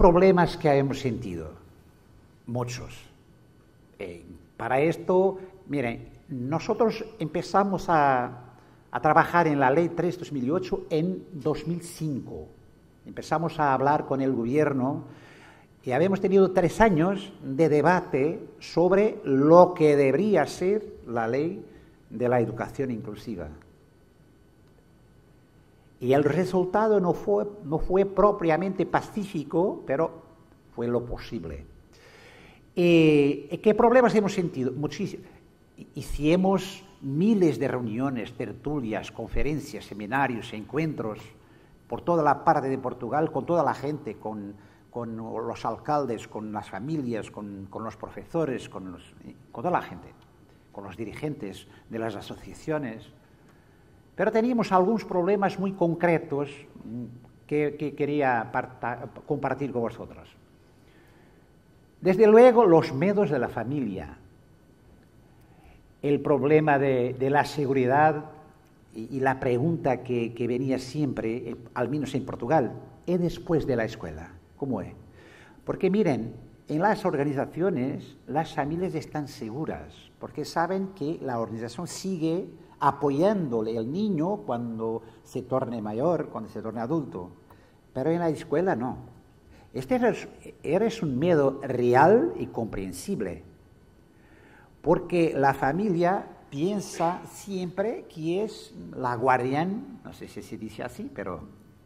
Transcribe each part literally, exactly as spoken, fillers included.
problemas que hemos sentido? Muchos. Eh, para esto, miren, nosotros empezamos a, a trabajar en la Ley tres de dos mil ocho en dos mil cinco. Empezamos a hablar con el gobierno y habíamos tenido tres años de debate sobre lo que debería ser la ley de la educación inclusiva. Y el resultado no fue, no fue propiamente pacífico, pero fue lo posible. Eh, ¿Qué problemas hemos sentido? Muchísimos. Hicimos miles de reuniones, tertulias, conferencias, seminarios, encuentros por toda la parte de Portugal, con toda la gente, con, con los alcaldes, con las familias, con, con los profesores, con, los, con toda la gente, con los dirigentes de las asociaciones. Pero teníamos algunos problemas muy concretos que, que quería parta, compartir con vosotros. Desde luego, los miedos de la familia, el problema de, de la seguridad y, y la pregunta que, que venía siempre, eh, al menos en Portugal, ¿y después de la escuela? ¿Cómo es? Porque miren, en las organizaciones las familias están seguras, porque saben que la organización sigue apoyándole al niño cuando se torne mayor, cuando se torne adulto. Pero en la escuela no. Este es un miedo real y comprensible, porque la familia piensa siempre que es la guardián, no sé si se dice así, pero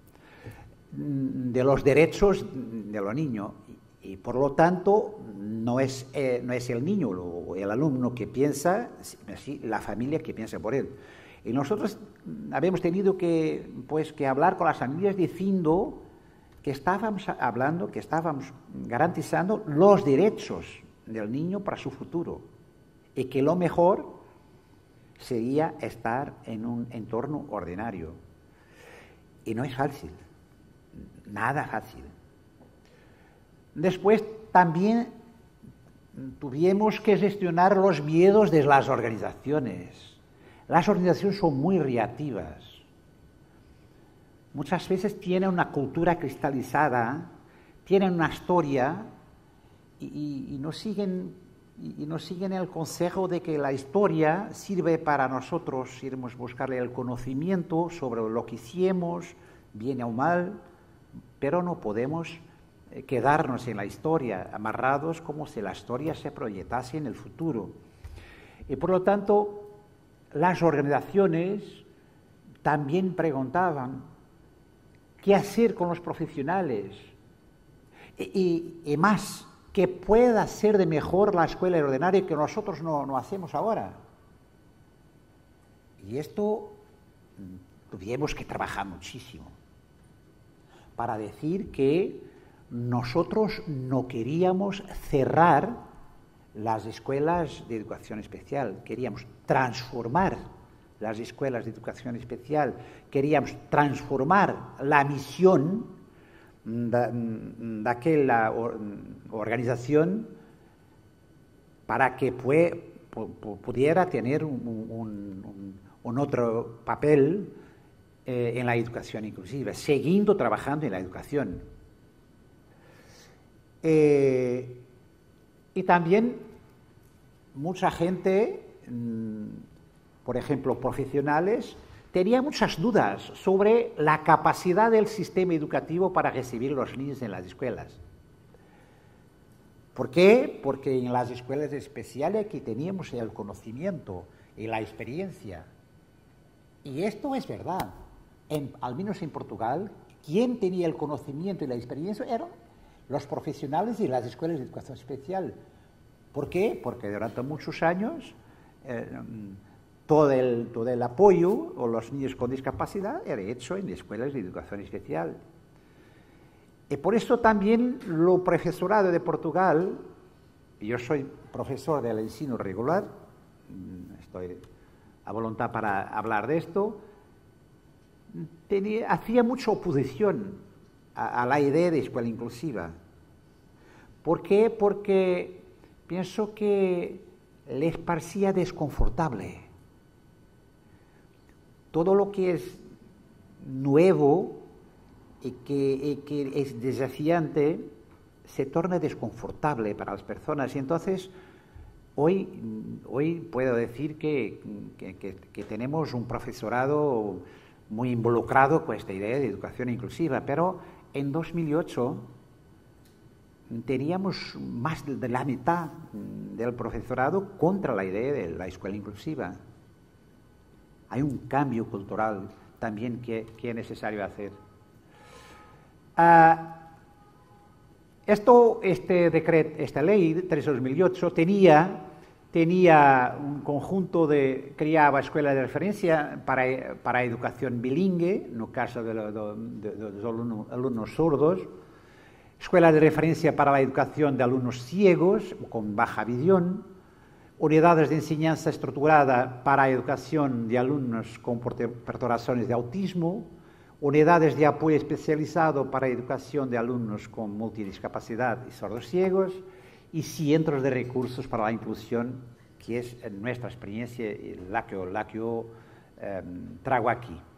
de los derechos de los niños. Y por lo tanto, no es, eh, no es el niño o el alumno que piensa, sino la familia que piensa por él. Y nosotros habíamos tenido que, pues, que hablar con las familias diciendo que estábamos hablando, que estábamos garantizando los derechos del niño para su futuro y que lo mejor sería estar en un entorno ordinario. Y no es fácil, nada fácil. Después también tuvimos que gestionar los miedos de las organizaciones. Las organizaciones son muy reactivas. Muchas veces tienen una cultura cristalizada, tienen una historia y, y, y, nos siguen, y, y nos siguen el consejo de que la historia sirve para nosotros irnos a buscarle el conocimiento sobre lo que hicimos, bien o mal, pero no podemos quedarnos en la historia, amarrados como si la historia se proyectase en el futuro. Y por lo tanto, las organizaciones también preguntaban qué hacer con los profesionales y, y, y más, que pueda hacer de mejor la escuela ordinaria que nosotros no, no hacemos ahora. Y esto tuvimos que trabajar muchísimo para decir que nosotros no queríamos cerrar las escuelas de educación especial, queríamos transformar las escuelas de educación especial, queríamos transformar la misión de, de aquella organización para que pue, pudiera tener un, un, un, un otro papel eh, en la educación inclusiva, siguiendo trabajando en la educación. Eh, y también mucha gente, mmm, por ejemplo, profesionales, tenía muchas dudas sobre la capacidad del sistema educativo para recibir a los niños en las escuelas. ¿Por qué? Porque en las escuelas especiales aquí teníamos el conocimiento y la experiencia. Y esto es verdad. En, al menos en Portugal, quien tenía el conocimiento y la experiencia eran los profesionales de las escuelas de educación especial. ¿Por qué? Porque durante muchos años eh, todo, el, todo el apoyo a los niños con discapacidad era hecho en escuelas de educación especial. Y por eso también lo profesorado de Portugal, yo soy profesor del ensino regular, estoy a voluntad para hablar de esto, tenía, hacía mucha oposición a, a la idea de escuela inclusiva. ¿Por qué? Porque pienso que les parecía desconfortable. Todo lo que es nuevo y que, y que es desafiante se torna desconfortable para las personas y entonces hoy, hoy puedo decir que, que, que, que tenemos un profesorado muy involucrado con esta idea de educación inclusiva, pero en dos mil ocho teníamos más de la mitad del profesorado contra la idea de la escuela inclusiva. Hay un cambio cultural también que, que es necesario hacer. Uh, esto, este decreto, esta ley tres de dos mil ocho tenía, tenía un conjunto de, creaba escuelas de referencia para, para educación bilingüe, en el caso de, lo, de, de, de los alumnos, alumnos sordos, escuela de referencia para la educación de alumnos ciegos o con baja visión, unidades de enseñanza estructurada para educación de alumnos con perturbaciones de autismo, unidades de apoyo especializado para educación de alumnos con multidiscapacidad y sordos ciegos, y centros de recursos para la inclusión, que es en nuestra experiencia la que, la que yo eh, traigo aquí.